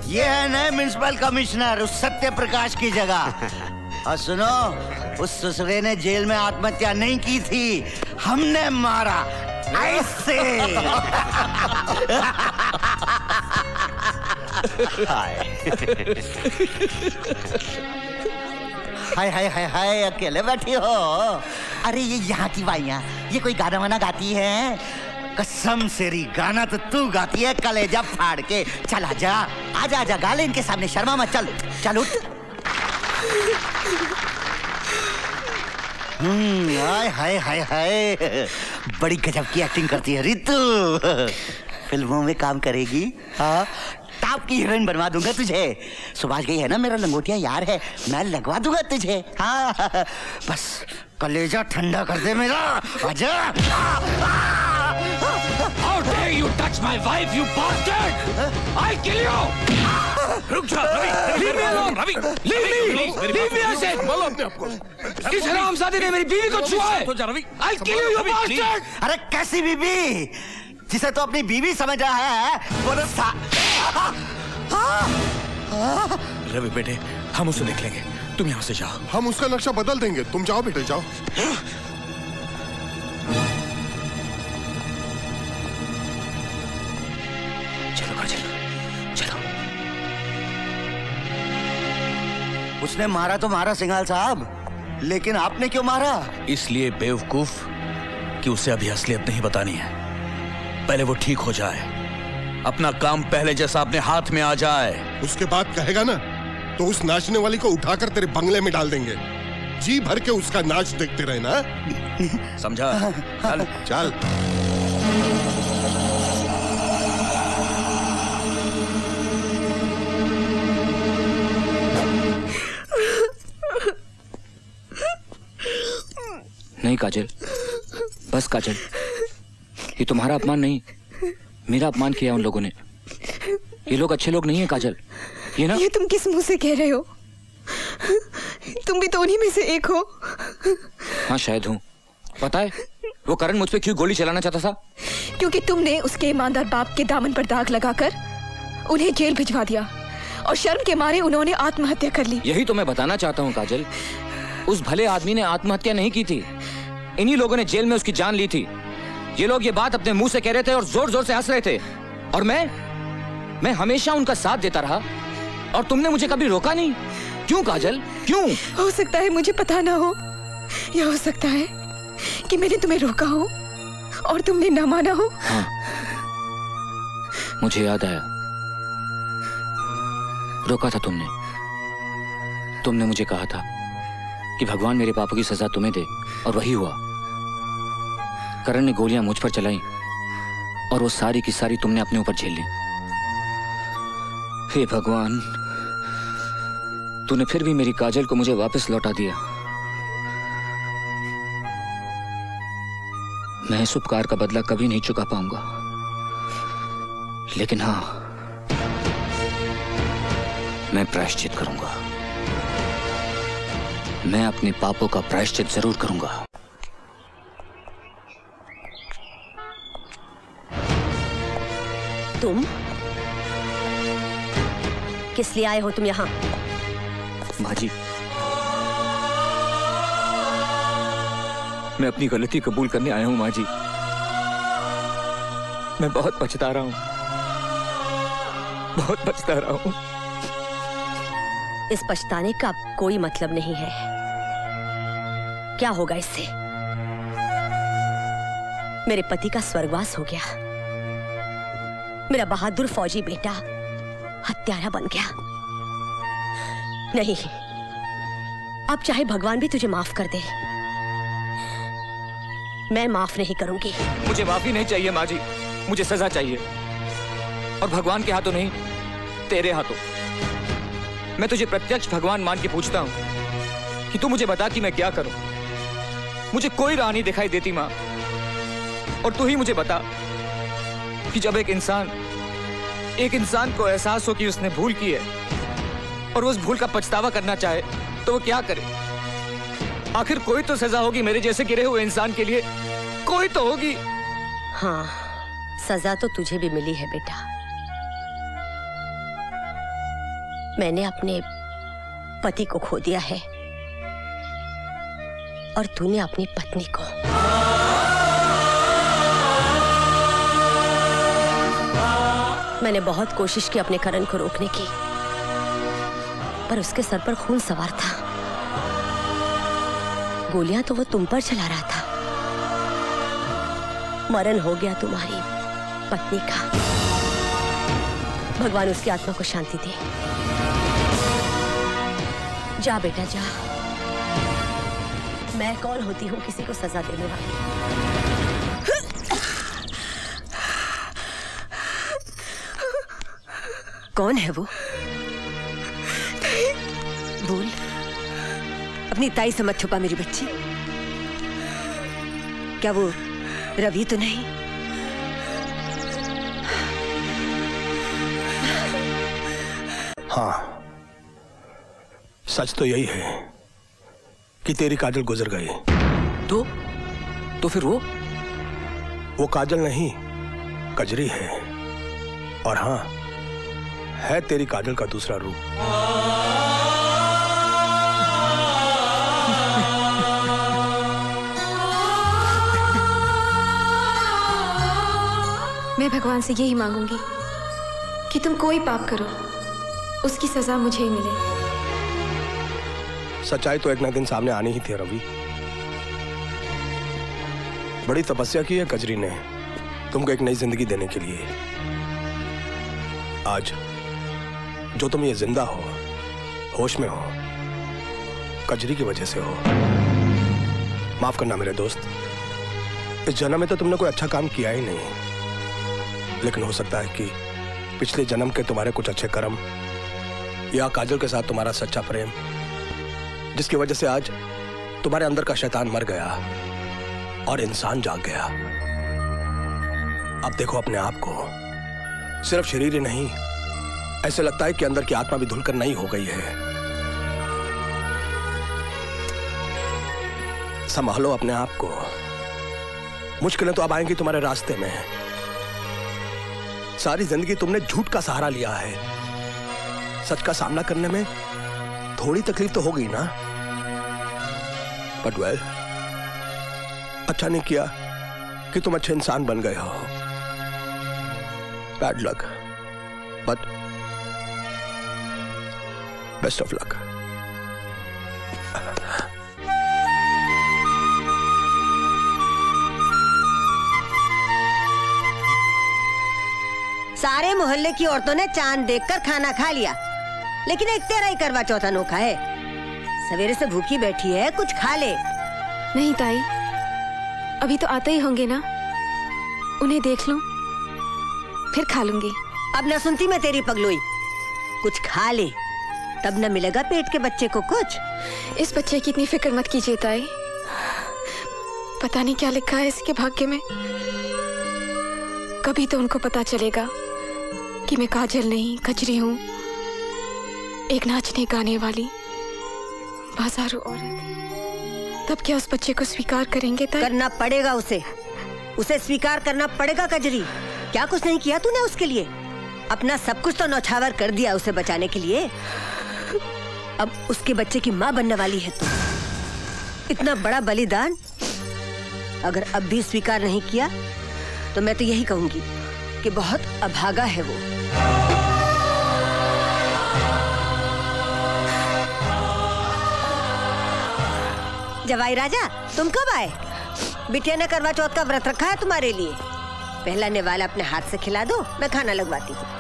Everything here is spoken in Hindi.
ये है नए म्युनिसिपल कमिश्नर उस सत्य प्रकाश की जगह। और सुनो, उस ससुरे ने जेल में आत्महत्या नहीं की थी, हमने मारा ऐसे। हाय हाय हाय हाय, अकेले बैठी हो? अरे ये यहाँ की बाइयाँ, ये कोई गाना वाना गाती है? कसम सेरी, गाना तो तू गाती है कलेजा फाड़ के। चल आजा आजा आजा, गा ले इनके सामने, शर्मा मत। चल चल उठ। हाय हाय हाय हाय, बड़ी गजब की एक्टिंग करती है रितु। फिल्मों में काम करेगी? हाँ, टॉप की हीरोइन बनवा दूंगा तुझे। सुभाष गई है ना, मेरा लंगोटिया यार है, मैं लगवा दूंगा तुझे। हाँ बस कलेजा ठंडा कर दे मेरा, आजा। How dare you touch my wife, you bastard! I'll kill you! रुक जा Ravi, leave me alone, Ravi, leave me, leave me I said. बोलो अपने आप को। किस हरामजादे ने मेरी बीवी को छुआ है? I'll kill you, you bastard! अरे कैसी बीवी? जिसे तो अपनी बीवी समझ रहा है, वो तो रवि बेटे, हम उसे देख लेंगे, तुम यहाँ से जाओ। हम उसका नक्शा बदल देंगे, तुम जाओ बेटे जाओ। चलो काजल, चलो। उसने मारा तो मारा सिंघाल साहब, लेकिन आपने क्यों मारा? इसलिए बेवकूफ कि उसे अभी असलियत नहीं बतानी है। पहले वो ठीक हो जाए, अपना काम पहले जैसा अपने हाथ में आ जाए। उसके बाद कहेगा ना तो उस नाचने वाली को उठाकर तेरे बंगले में डाल देंगे। जी भर के उसका नाच देखते रहे ना। समझा? चल चल। नहीं काजल, बस काजल, ये तुम्हारा अपमान नहीं, मेरा अपमान किया उन लोगों ने। ये लोग अच्छे लोग नहीं है काजल, ये ना। ये तुम किस मुंह से कह रहे हो? तुम भी तो उन्हीं में से एक हो। हाँ शायद हूँ। पता है वो करण मुझ पे क्यों गोली चलाना चाहता था? क्योंकि तुमने उसके ईमानदार बाप के दामन पर दाग लगाकर उन्हें जेल भिजवा दिया और शर्म के मारे उन्होंने आत्महत्या कर ली। यही तो मैं बताना चाहता हूँ काजल, उस भले आदमी ने आत्महत्या नहीं की थी, इन्हीं लोगों ने जेल में उसकी जान ली थी। ये लोग ये बात अपने मुंह से कह रहे थे और जोर जोर से हंस रहे थे, और मैं हमेशा उनका साथ देता रहा, और तुमने मुझे कभी रोका नहीं। क्यों काजल, क्यों? हो सकता है मुझे पता ना हो, या हो सकता है कि मैंने तुम्हें रोका हो और तुमने ना माना हो। हाँ, मुझे याद आया, रोका था तुमने। तुमने मुझे कहा था कि भगवान मेरे पापों की सजा तुम्हें दे, और वही हुआ। करण ने गोलियां मुझ पर चलाई और वो सारी की सारी तुमने अपने ऊपर झेल ली। हे भगवान, तूने फिर भी मेरी काजल को मुझे वापस लौटा दिया। मैं इस उपकार का बदला कभी नहीं चुका पाऊंगा, लेकिन हाँ, मैं प्रायश्चित करूंगा। मैं अपने पापों का प्रायश्चित जरूर करूंगा। तुम किस लिए आए हो तुम यहाँ? माँ जी, मैं अपनी गलती कबूल करने आया हूँ। माँ जी, मैं बहुत पछता रहा हूँ, बहुत पछता रहा हूँ। इस पछताने का कोई मतलब नहीं है। क्या होगा इससे? मेरे पति का स्वर्गवास हो गया, मेरा बहादुर फौजी बेटा हत्यारा बन गया। नहीं, अब चाहे भगवान भी तुझे माफ कर दे, मैं माफ नहीं करूंगी। मुझे माफी नहीं चाहिए माँ जी, मुझे सजा चाहिए, और भगवान के हाथों नहीं, तेरे हाथों। मैं तुझे प्रत्यक्ष भगवान मान के पूछता हूं कि तू मुझे बता कि मैं क्या करूं। मुझे कोई राह नहीं दिखाई देती माँ, और तू ही मुझे बता कि जब एक इंसान को एहसास हो कि उसने भूल की है और वो उस भूल का पछतावा करना चाहे तो वो क्या करे। आखिर कोई तो सजा होगी मेरे जैसे गिरे हुए इंसान के लिए, कोई तो होगी। हाँ, सजा तो तुझे भी मिली है बेटा, मैंने अपने पति को खो दिया है और तूने अपनी पत्नी को। मैंने बहुत कोशिश की अपने करण को रोकने की, पर उसके सर पर खून सवार था। गोलियां तो वो तुम पर चला रहा था। मरण हो गया तुम्हारी पत्नी का। भगवान उसकी आत्मा को शांति दे। जा बेटा जा। मैं कौन होती हूँ किसी को सजा देने वाली? कौन है वो? बोल, अपनी ताई से मत छुपा मेरी बच्ची। क्या वो रवि तो नहीं? हाँ, सच तो यही है कि तेरी काजल गुजर गई। तो फिर वो काजल नहीं, कजरी है। और हाँ, है तेरी काजल का दूसरा रूप। मैं भगवान से यही मांगूंगी कि तुम कोई पाप करो, उसकी सजा मुझे ही मिले। सच्चाई तो एक न दिन सामने आनी ही थी रवि। बड़ी तपस्या की है कजरी ने तुमको एक नई जिंदगी देने के लिए। आज जो तुम ये जिंदा हो, होश में हो, कजरी की वजह से हो। माफ करना मेरे दोस्त, इस जन्म में तो तुमने कोई अच्छा काम किया ही नहीं, लेकिन हो सकता है कि पिछले जन्म के तुम्हारे कुछ अच्छे कर्म या काजल के साथ तुम्हारा सच्चा प्रेम, जिसकी वजह से आज तुम्हारे अंदर का शैतान मर गया और इंसान जाग गया। अब देखो अपने आप को, सिर्फ शरीर ही नहीं, ऐसे लगता है कि अंदर की आत्मा भी धुलकर नई हो गई है। संभालो अपने आप को, मुश्किलें तो अब आएंगी तुम्हारे रास्ते में। सारी जिंदगी तुमने झूठ का सहारा लिया है, सच का सामना करने में थोड़ी तकलीफ तो होगी ना। बट वेल, अच्छा नहीं किया कि तुम अच्छे इंसान बन गए हो। Bad luck, but best of luck. सारे मोहल्ले की औरतों ने चांद देखकर खाना खा लिया, लेकिन एक तेरा ही करवा चौथ अनोखा है। सवेरे से भूखी बैठी है, कुछ खा ले। नहीं ताई, अभी तो आते ही होंगे ना, उन्हें देख लूं, फिर खा लूंगी। अब न सुनती मैं तेरी पगलुई, कुछ खा ले, तब न मिलेगा पेट के बच्चे को कुछ। इस बच्चे की इतनी फिक्र मत कीजिए ताई, पता नहीं क्या लिखा है इसके भाग्य में। कभी तो उनको पता चलेगा कि मैं काजल नहीं कजरी हूँ, एक नाचने गाने वाली बाजारू औरत। तब क्या उस बच्चे को स्वीकार करेंगे ताई? करना पड़ेगा उसे, उसे स्वीकार करना पड़ेगा कजरी। क्या कुछ नहीं किया तूने उसके लिए? अपना सब कुछ तो नौछावर कर दिया उसे बचाने के लिए। अब उसके बच्चे की माँ बनने वाली है तू। इतना बड़ा बलिदान अगर अब भी स्वीकार नहीं किया तो मैं तो यही कहूंगी कि बहुत अभागा है वो। जवाई राजा, तुम कब आए? बिटिया ने करवा चौथ का व्रत रखा है तुम्हारे लिए। पहला निवाला अपने हाथ से खिला दो, मैं खाना लगवाती हूँ।